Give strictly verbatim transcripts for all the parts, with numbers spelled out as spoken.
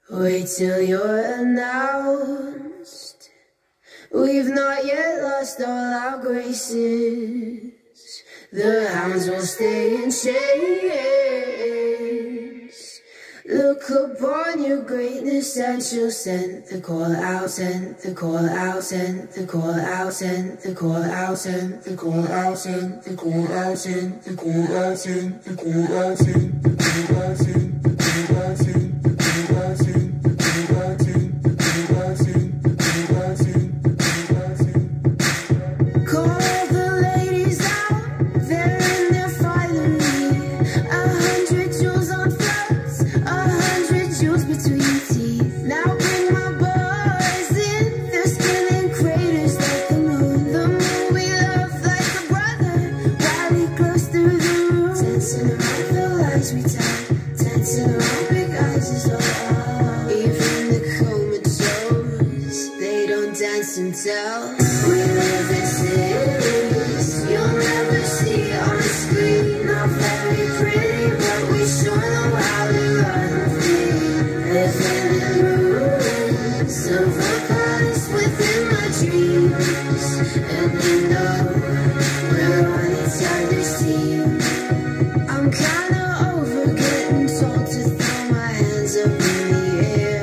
Wait till you're announced. We've not yet lost all our graces. The hounds will stay in chains. Look upon your greatness and she'll send the call out, send the call out, send the call out, send the call out, send the call out, send the call out, send the call out, send the call out, send the call out, send the call out, send the call out, send the call out, send the call out, send the call out, send the call out, send. Call the ladies out, they're in their finery. A hundred jewels on fronts, a hundred jewels between teeth. Now bring my boys in, they're spinning craters like the moon. The moon we love like a brother, while he glows through the room. Dancing around the lies we tell, dancing around big eyes is all. Even the comatose, they don't dance and tell. We live in cities you'll never see on screen. Not very pretty, but we sure know how to run free. Living in ruins, silver palace within my dreams. And you know we're on each other's team. I'm kinda over getting told to throw my hands up in the air.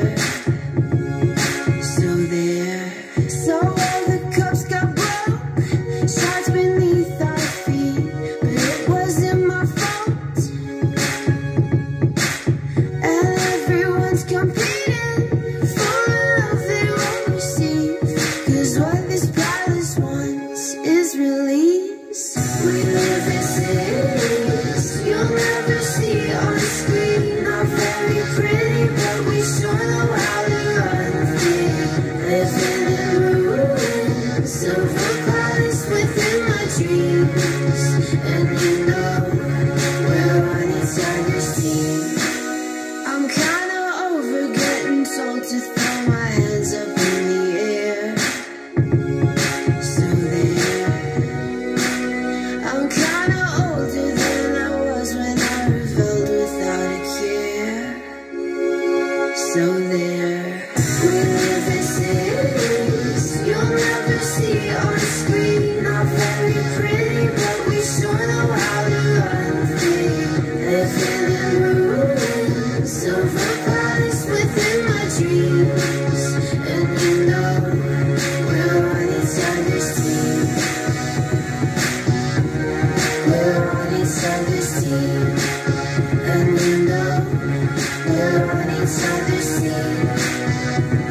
So there, so all the cups got broke, shards beneath our feet, but it wasn't my fault. And everyone's competing for the love they won't receive, 'cause what this palace wants is release. We live in cities you'll never see on screen. Not very pretty, but we sure know how to run free. Living in ruins, silver palace within my dreams. And you know we're on each other's team. I'm kinda over getting told to throw my hands up in the air. So there, I'm kinda older than I was when I rebelled without a care. So there, we live in cities you'll never see on screen. Not very pretty, but we sure know how to run free. Living in ruins, silver palace within my dreams. And you know we're on each other's team. We're on each other's team. And you know we're on each other's team.